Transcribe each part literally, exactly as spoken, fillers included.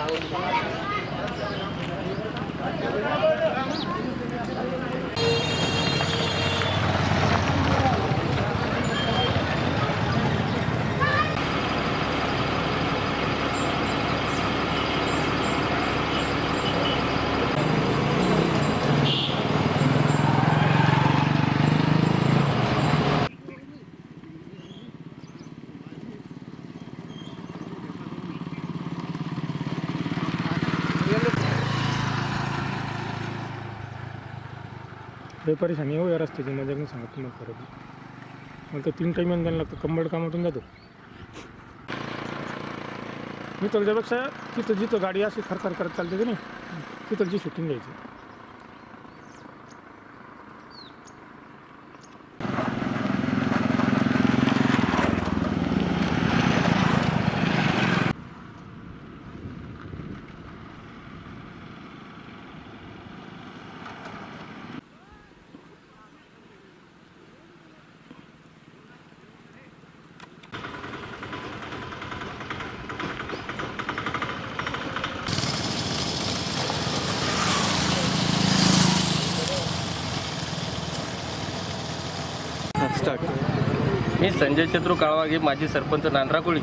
लय परेशानी हो या रस्त्याची, मजा नाही सांगत तुम्हाला खरं. मला तर तीन टाईम जायला लागतं, कंबळ कामातून जातो मी. तर त्यापेक्षा तिथं जिथं गाडी अशी खरखर करत चालते की नाही, तिथलची शूटिंग घ्यायची. मी संजय चतुर काळवागे, माजी सरपंच नांद्राकुळी.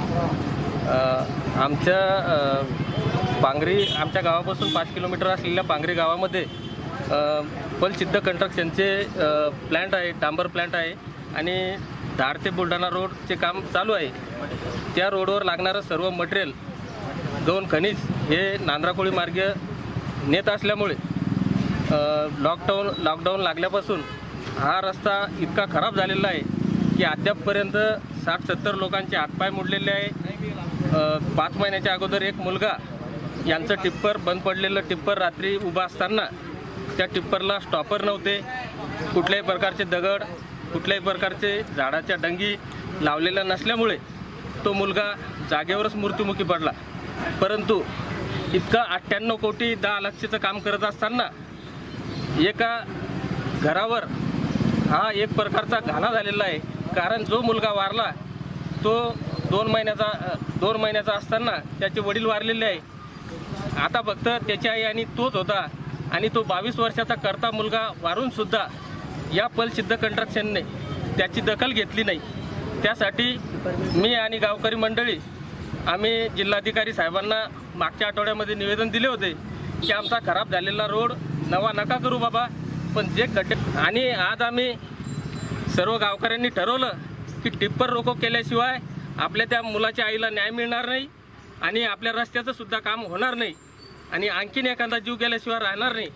आमच्या पांगरी आमच्या गावापासून पाच किलोमीटर असलेल्या पांगरी गावामध्ये पलसिद्ध कंस्ट्रक्शनचे प्लॅन्ट आहे, डांबर प्लॅन्ट आहे आणि धार ते बुलढाणा रोडचे काम चालू आहे. त्या रोडवर लागणारं सर्व मटेरियल, गौण खनिज हे नांद्राकुळी मार्ग नेत असल्यामुळे लॉकडाऊन लॉकडाऊन लागल्यापासून हा रस्ता इतका खराब झालेला आहे की अद्यापपर्यंत साठ सत्तर लोकांचे हातपाय मोडलेले आहे. पाच महिन्याच्या अगोदर एक मुलगा यांचं टिप्पर बंद पडलेलं टिप्पर रात्री उभा असताना त्या टिप्परला स्टॉपर नव्हते, कुठल्याही प्रकारचे दगड, कुठल्याही प्रकारचे झाडाच्या डंगी लावलेल्या नसल्यामुळे तो मुलगा जागेवरच मृत्युमुखी पडला. परंतु इतका अठ्ठ्याण्णव कोटी दहा लक्षचं काम करत असताना एका घरावर हा एक प्रकारचा घाणा झालेला आहे. कारण जो मुलगा वारला तो दोन महिन्याचा दोन महिन्याचा असताना त्याचे वडील वारलेले आहे. आता फक्त त्याची आई आणि तोच होता आणि तो बावीस वर्षाचा करता मुलगा वारूनसुद्धा या पलसिद्ध कंस्ट्रक्शनने त्याची दखल घेतली नाही. त्यासाठी मी आणि गावकरी मंडळी आम्ही जिल्हाधिकारी साहेबांना मागच्या आठवड्यामध्ये निवेदन दिले होते की आमचा खराब झालेला रोड नवा नका करू बाबा, पण जे खड्डे. आणि आज आम्ही सर्व गावकऱ्यांनी ठरवलं की टिप्पर रोको केल्याशिवाय आपल्या त्या मुलाच्या आईला न्याय मिळणार नाही आणि आपल्या रस्त्याचं सुद्धा काम होणार नाही आणि आणखीन एखादा जीव गेल्याशिवाय राहणार नाही.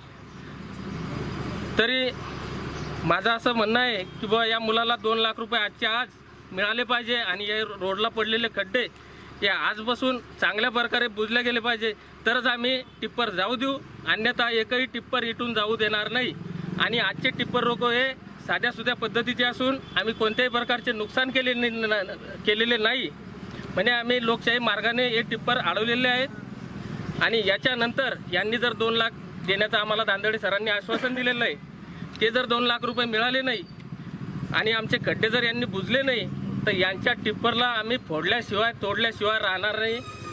तरी माझं असं म्हणणं आहे की बा या मुलाला दोन लाख रुपये आजच्या आज मिळाले पाहिजे आणि या रोडला पडलेले खड्डे हे आजपासून चांगल्या प्रकारे बुजले गेले पाहिजे, तरच आम्ही टिप्पर जाऊ देऊ, अन्यथा एकही टिप्पर इथून जाऊ देणार नाही. आणि आजचे टिप्पर रोको हे साध्या सुध्या पद्धतीचे असून आम्ही कोणत्याही प्रकारचे नुकसान केले केलेले नाही. म्हणजे आम्ही लोकशाही मार्गाने हे टिप्पर अडवलेले आहेत आणि याच्यानंतर यांनी जर दोन लाख देण्याचं आम्हाला दांदडे सरांनी आश्वासन दिलेलं आहे, ते जर दोन लाख रुपये मिळाले नाही आणि आमचे खड्डे जर यांनी बुजले नाही तर यांच्या टिप्परला आम्ही फोडल्याशिवाय तोडल्याशिवाय राहणार नाही.